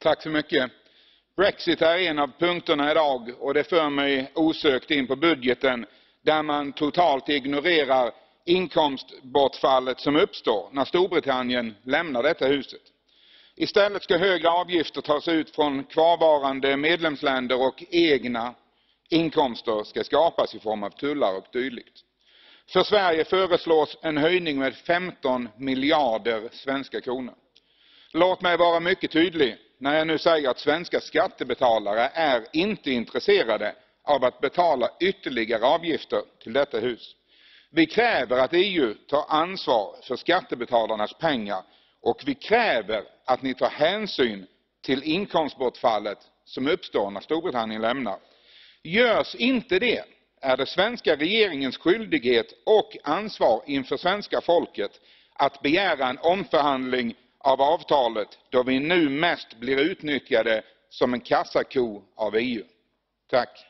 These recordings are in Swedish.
Tack så mycket. Brexit är en av punkterna idag och det för mig osökt in på budgeten där man totalt ignorerar inkomstbortfallet som uppstår när Storbritannien lämnar detta huset. Istället ska högre avgifter tas ut från kvarvarande medlemsländer och egna inkomster ska skapas i form av tullar och dylikt. För Sverige föreslås en höjning med 15 miljarder svenska kronor. Låt mig vara mycket tydlig när jag nu säger att svenska skattebetalare är inte intresserade av att betala ytterligare avgifter till detta hus. Vi kräver att EU tar ansvar för skattebetalarnas pengar och vi kräver att ni tar hänsyn till inkomstbortfallet som uppstår när Storbritannien lämnar. Görs inte det är det svenska regeringens skyldighet och ansvar inför svenska folket att begära en omförhandling av avtalet då vi nu mest blir utnyttjade som en kassako av EU. Tack.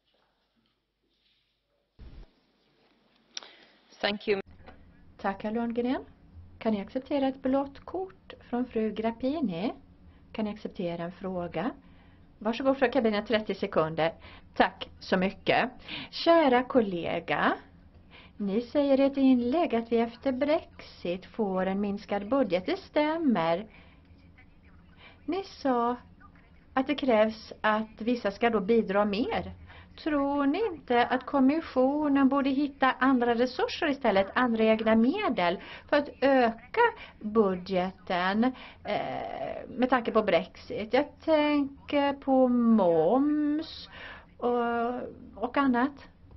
Thank you. Tack, herr Lundgren. Kan ni acceptera ett blått kort från fru Grapini? Kan ni acceptera en fråga? Varsågod för kabinen 30 sekunder. Tack så mycket. Kära kollega, ni säger i ett inlägg att vi efter Brexit får en minskad budget. Det stämmer. Ni sa att det krävs att vissa ska då bidra mer. Tror ni inte att kommissionen borde hitta andra resurser istället, andra egna medel för att öka budgeten med tanke på Brexit? Jag tänker på moms och annat.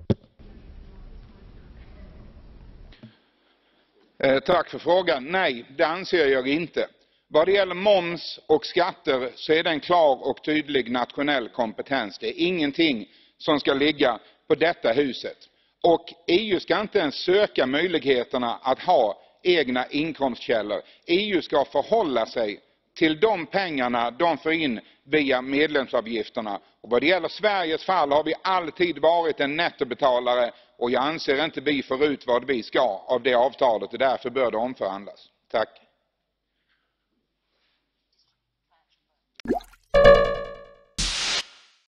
Tack för frågan. Nej, det anser jag inte. Vad det gäller moms och skatter så är det en klar och tydlig nationell kompetens. Det är ingenting som ska ligga på detta huset. Och EU ska inte ens söka möjligheterna att ha egna inkomstkällor. EU ska förhålla sig till de pengarna de får in via medlemsavgifterna. Och vad det gäller Sveriges fall har vi alltid varit en nettobetalare och jag anser inte vi får ut vad vi ska av det avtalet och därför bör det omförhandlas. Tack.